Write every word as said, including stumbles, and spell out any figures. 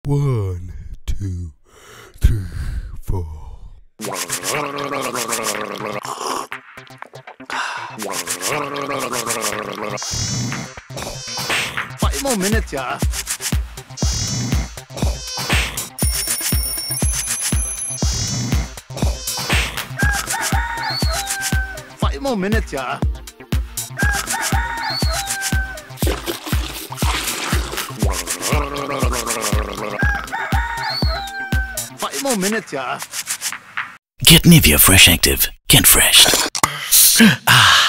One, two, three, four. Five more minutes, yeah. Five more minutes, yeah. Five more minutes, yeah. Get Nivea Fresh Active. Get fresh. Ah.